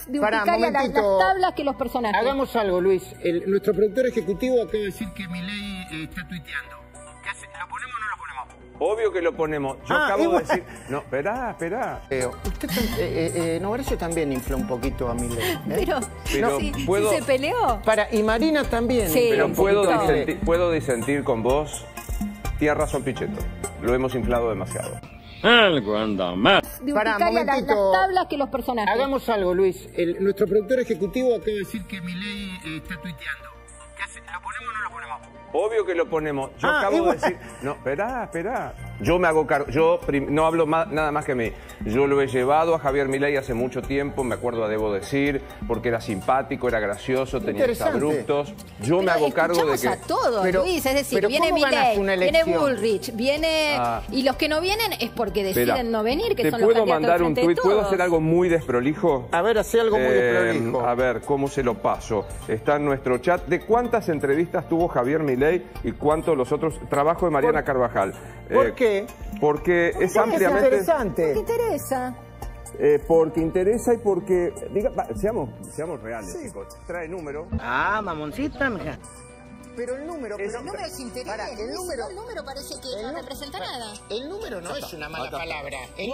de urticaria las tablas que los personajes. Hagamos algo, Luis. Nuestro productor ejecutivo acaba de decir que Milei está tuiteando. ¿Qué hace? ¿Lo ponemos o no lo ponemos? Obvio que lo ponemos. Yo acabo de decir... No, esperá. Usted, Novarecio también infló un poquito a Milei. Pero sí, ¿sí se peleó? Y Marina también. Sí, pero puedo disentir con vos. Tienes razón, Pichetto. Lo hemos inflado demasiado. Algo anda mal. De urticaria las tablas que los personajes. Hagamos algo, Luis. Nuestro productor ejecutivo acaba de decir que Milei está tuiteando. ¿Qué hace? ¿Lo ponemos o no lo ponemos? Obvio que lo ponemos. Yo acabo de decir... No, esperá. Yo me hago cargo. Yo no hablo nada más que mí. Yo lo he llevado a Javier Milei hace mucho tiempo, me acuerdo, debo decir, porque era simpático, era gracioso, tenía exabruptos. Yo me hago cargo de que... a todos, Luis, es decir, viene Milei, viene Bullrich, viene... Y los que no vienen es porque deciden no venir, que son los candidatos. ¿Te puedo mandar un tuit? ¿Puedo hacer algo muy desprolijo? A ver, hace algo muy desprolijo. A ver, ¿cómo se lo paso? Está en nuestro chat. ¿De cuántas entrevistas tuvo Javier Milei y cuántos los otros? Trabajo de Mariana Carvajal. ¿Por qué? Porque es ampliamente... interesante. ¿Qué interesa? Porque interesa y porque... seamos reales, chicos. Trae número. Mamoncita, mija. Pero el número... el número es interés. El número parece que no representa nada. El número no es una mala palabra. Es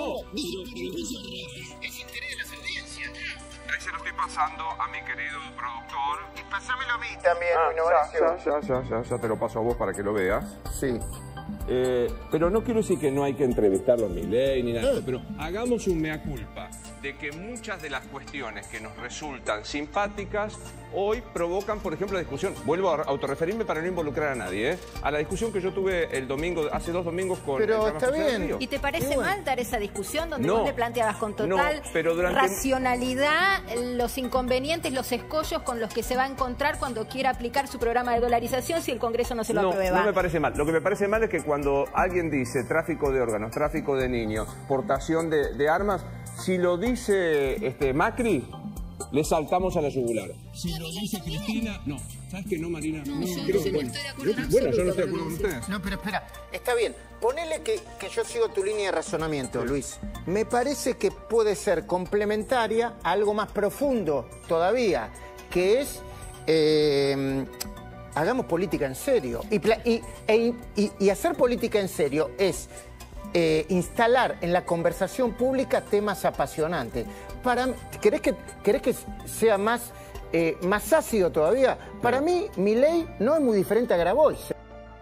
interés de las audiencias. Ahí se lo estoy pasando a mi querido productor. Y pásamelo a mí también, ya te lo paso a vos para que lo veas. Sí. Pero no quiero decir que no hay que entrevistarlo a Milei ni nada, pero hagamos un mea culpa de que muchas de las cuestiones que nos resultan simpáticas hoy provocan, por ejemplo, la discusión. Vuelvo a autorreferirme para no involucrar a nadie, a la discusión que yo tuve el domingo, hace 2 domingos con... Pero está bien. ¿Y te parece mal dar esa discusión donde vos le planteabas con total racionalidad los inconvenientes, los escollos con los que se va a encontrar cuando quiera aplicar su programa de dolarización si el Congreso no se lo aprueba? No me parece mal. Lo que me parece mal es que cuando alguien dice tráfico de órganos, tráfico de niños, portación de armas, si lo dice Macri, le saltamos a la yugular. Si lo dice Cristina, no. ¿Sabes que no, Marina? No, yo no estoy de acuerdo. Bueno, yo no estoy de acuerdo con ustedes. No, pero espera. Está bien. Ponele que yo sigo tu línea de razonamiento, Luis. Me parece que puede ser complementaria a algo más profundo todavía, que es... hagamos política en serio. Y hacer política en serio es instalar en la conversación pública temas apasionantes. ¿Querés que sea más ácido todavía? Para mí, Milei no es muy diferente a Grabois.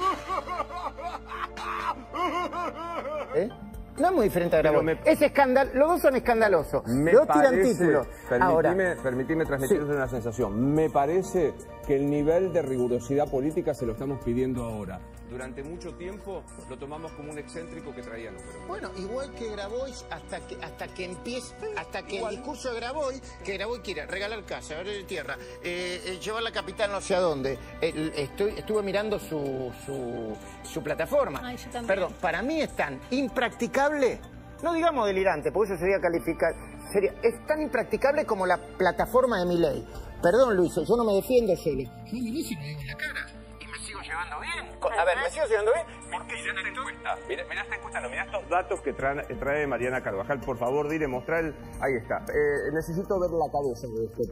No es muy diferente a Grabois. Los dos son escandalosos. Los dos tiran títulos. Permitime transmitirles una sensación. Me parece que el nivel de rigurosidad política se lo estamos pidiendo ahora. Durante mucho tiempo lo tomamos como un excéntrico que traía números. Bueno, igual que Grabois, hasta que empiece, hasta que el discurso de Grabois, que Grabois quiere regalar casa, ver tierra, llevar la capital no sé a dónde. Estuve mirando su plataforma. Ay, yo también. Perdón, para mí es tan impracticable, no digamos delirante, porque eso sería calificar, es tan impracticable como la plataforma de Milei. Perdón, Luis, yo no me defiendo solo. Yo Milei sí me digo en la cara. Y me sigo llevando bien. A ver, ¿me sigo llevando bien? Porque mirá esta encuesta. Mirá esta encuesta, mirá estos datos que trae Mariana Carvajal. Por favor, dile, mostrar el... Ahí está. Necesito ver la cabeza de esto.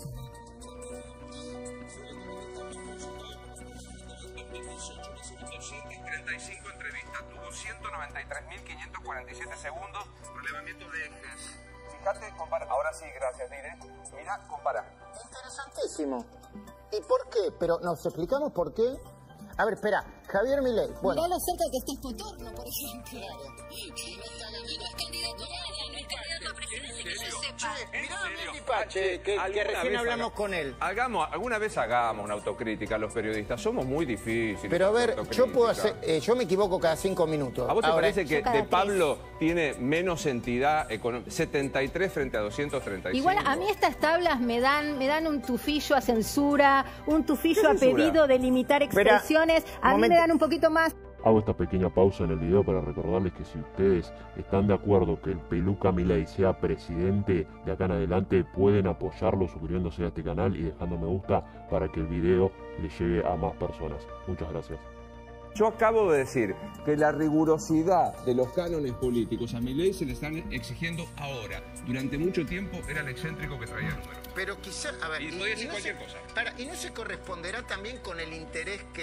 35 entrevistas, tuvo 193.547 segundos, relevamiento de ejes. Fíjate, compara. Ahora sí, gracias, Dire. Mira, compara. Interesantísimo. ¿Y por qué? Pero nos explicamos por qué. A ver, espera, Javier Milei. Bueno. Mirá lo cerca que está Potorno, por ejemplo. No es candidato a nada, no es candidato a presidente, que yo sepa. Que recién hablamos con él. Alguna vez hagamos una autocrítica a los periodistas. Somos muy difíciles. Pero a ver, yo me equivoco cada 5 minutos. ¿A vos te parece que De Pablo tiene menos entidad económica? 73 frente a 235. Igual a mí estas tablas me dan un tufillo a censura, un tufillo a pedido de limitar expresiones. A mí me dan un poquito más. Hago esta pequeña pausa en el video para recordarles que si ustedes están de acuerdo que el peluca Milei sea presidente de acá en adelante, pueden apoyarlo suscribiéndose a este canal y dejando me gusta para que el video le llegue a más personas. Muchas gracias. Yo acabo de decir que la rigurosidad de los cánones políticos a Milei se le están exigiendo ahora. Durante mucho tiempo era el excéntrico que traía el número. Pero quizá, a ver, y podía decir cualquier cosa. ¿Y no se corresponderá también con el interés que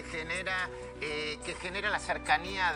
genera la cercanía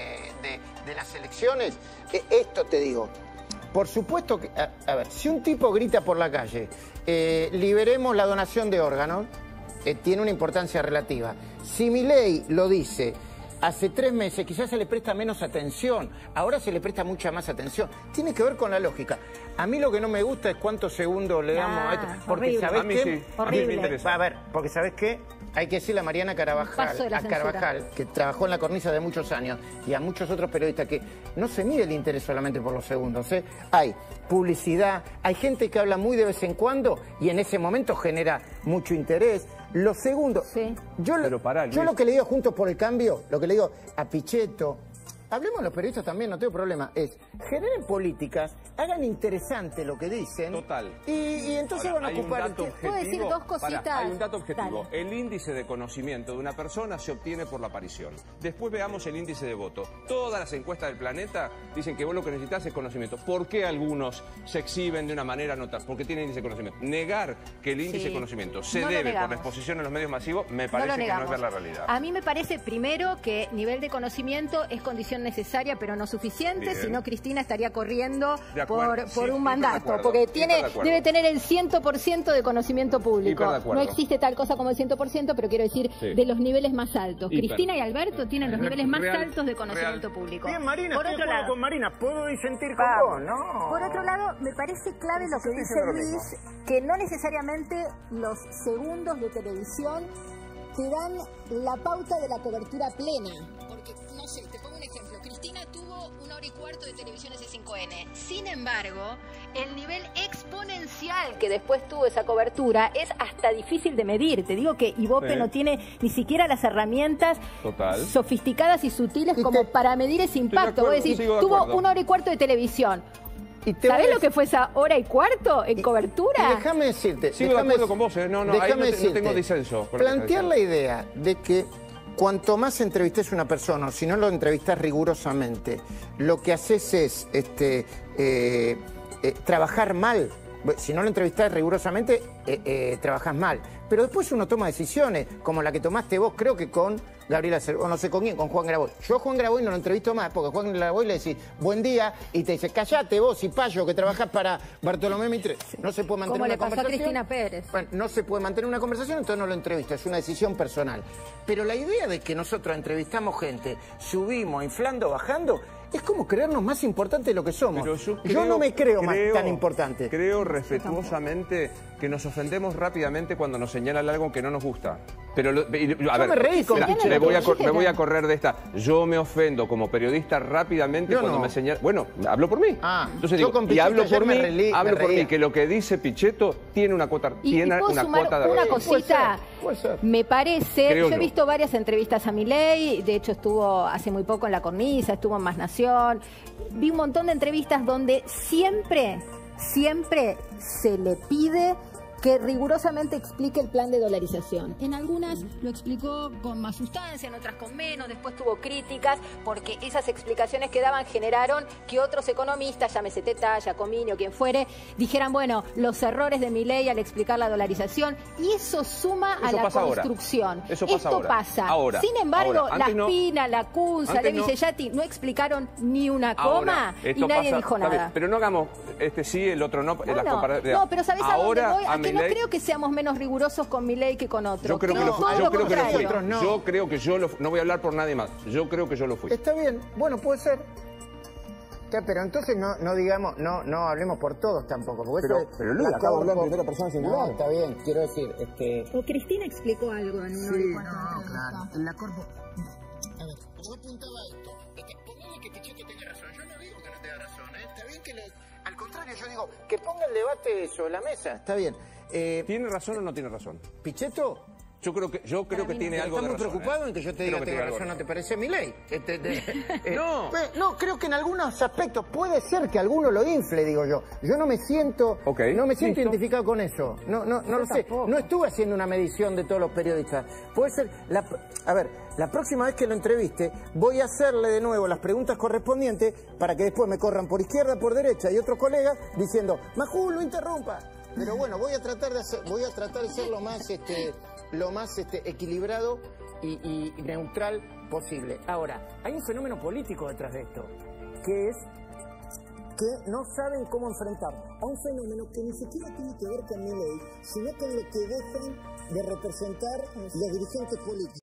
de las elecciones? Esto te digo. Por supuesto que, a ver, si un tipo grita por la calle, liberemos la donación de órganos, tiene una importancia relativa. Si Milei lo dice hace 3 meses, quizás se le presta menos atención, ahora se le presta mucha más atención. Tiene que ver con la lógica. A mí lo que no me gusta es cuántos segundos le damos a esto. Porque horrible. ¿sabés A mí qué? sí, horrible. a mí me interesa. A ver, porque ¿sabés qué? Hay que decirle a Mariana Carvajal, que trabajó en la cornisa de muchos años, y a muchos otros periodistas, que no se mide el interés solamente por los segundos, ¿eh? Hay publicidad, hay gente que habla muy de vez en cuando y en ese momento genera mucho interés. Los segundos, sí. Yo lo que le digo Juntos por el Cambio, lo que le digo a Pichetto, hablemos los periodistas también, no tengo problema, es generen políticas, hagan interesante lo que dicen. Total. Y entonces van a ocupar el tiempo. ¿Puedo decir 2 cositas? Hay un dato objetivo. Dale. El índice de conocimiento de una persona se obtiene por la aparición. Después veamos el índice de voto. Todas las encuestas del planeta dicen que vos lo que necesitas es conocimiento. ¿Por qué algunos se exhiben de una manera no tal? Porque tienen índice de conocimiento. Negar que el índice de conocimiento se debe por la exposición en los medios masivos me parece que no es ver la realidad. A mí me parece primero que nivel de conocimiento es condición necesaria pero no suficiente. Bien. Si no, Cristina estaría corriendo por Sí, un mandato, porque debe tener el 100% de conocimiento público. No existe tal cosa como el 100%, pero quiero decir de los niveles más altos. Cristina y Alberto tienen los niveles más altos de conocimiento público. Bien, Marina, por estoy otro lado, con Marina, puedo disentir con vos, ¿no? Por otro lado, me parece clave lo que dice Luis, que no necesariamente los segundos de televisión te dan la pauta de la cobertura plena. Porque, no sé, te pongo un ejemplo. Cristina tuvo 1 hora y cuarto de televisión S5N. Sin embargo, el nivel exponencial que después tuvo esa cobertura es hasta difícil de medir. Te digo que Ibope no tiene ni siquiera las herramientas sofisticadas y sutiles como para medir ese impacto. Vos decís, tuvo 1 hora y cuarto de televisión. ¿Sabés lo que fue esa 1 hora y cuarto en cobertura? Y déjame decirte... Sigo de acuerdo con vos, no tengo disenso. Plantear la idea de que cuanto más entrevistes a una persona, o si no lo entrevistas rigurosamente, lo que haces es trabajar mal. Si no lo entrevistás rigurosamente, trabajás mal. Pero después uno toma decisiones, como la que tomaste vos, creo que con Gabriela Cervó, no sé con quién, con Juan Graboy. Yo a Juan Graboy no lo entrevisto más, porque a Juan Graboy le decís, buen día, y te dice, callate vos, cipayo, que trabajás para Bartolomé Mitre. No se puede mantener una conversación. Como le pasó a Cristina Pérez. Bueno, no se puede mantener una conversación, entonces no lo entrevisto, es una decisión personal. Pero la idea de que nosotros entrevistamos gente, subimos, inflando, bajando, es como creernos más importantes de lo que somos. Pero yo no me creo tan importante. Creo respetuosamente que nos ofendemos rápidamente cuando nos señalan algo que no nos gusta. Pero, a ver, me reí con me voy a correr de esta. Yo me ofendo como periodista rápidamente cuando me señalan. Bueno, hablo por mí. Entonces digo, y hablo por mí, que lo que dice Pichetto tiene una cuota, tiene una cuota de una cosita. Puede ser. Me parece, yo he visto varias entrevistas a Milei, de hecho estuvo hace muy poco en La Cornisa, estuvo en Más Nación. Vi un montón de entrevistas donde siempre se le pide que rigurosamente explique el plan de dolarización. En algunas lo explicó con más sustancia, en otras con menos, después tuvo críticas, porque esas explicaciones que daban generaron que otros economistas, llámese Teta, Giacomini o quien fuere, dijeran, bueno, los errores de Milei al explicar la dolarización, y eso suma a la construcción. Esto pasa ahora. Sin embargo, la Spina, la Cunza, Levi Sellati no explicaron ni una coma y nadie dijo nada. Pero no hagamos este sí, el otro no. No, pero ¿sabés a dónde voy? A que no creo que seamos menos rigurosos con Milei que con otros. Yo creo que lo fui. Yo creo que yo no voy a hablar por nadie más. Yo creo que yo lo fui. Está bien. Bueno, puede ser. Pero entonces no digamos, no hablemos por todos tampoco. Pero Luis, acabo de hablar en primera persona singular. No, está bien, quiero decir, O Cristina explicó algo en una claro. En la Corpo. A ver, yo apuntaba a esto. Ponele que Pichetto tenga razón. Yo no digo que no tenga razón, Está bien que al contrario, yo digo, que ponga el debate sobre la mesa. Está bien. ¿Tiene razón o no tiene razón? Pichetto Yo creo que tiene algo de razón. ¿Estás muy preocupado en que yo te diga que tengo razón? ¿No te parece Milei? No. No, creo que en algunos aspectos puede ser que alguno lo infle, digo yo. Yo no me siento, identificado con eso. No lo sé. No estuve haciendo una medición de todos los periodistas. Puede ser. A ver, la próxima vez que lo entreviste, voy a hacerle de nuevo las preguntas correspondientes para que después me corran por izquierda, por derecha y otros colegas diciendo, Majul, no interrumpa. Pero bueno, voy a tratar de ser lo más equilibrado y neutral posible. Ahora, hay un fenómeno político detrás de esto, que es que no saben cómo enfrentar a un fenómeno que ni siquiera tiene que ver con Milei, sino con lo que dejan de representar los dirigentes políticos.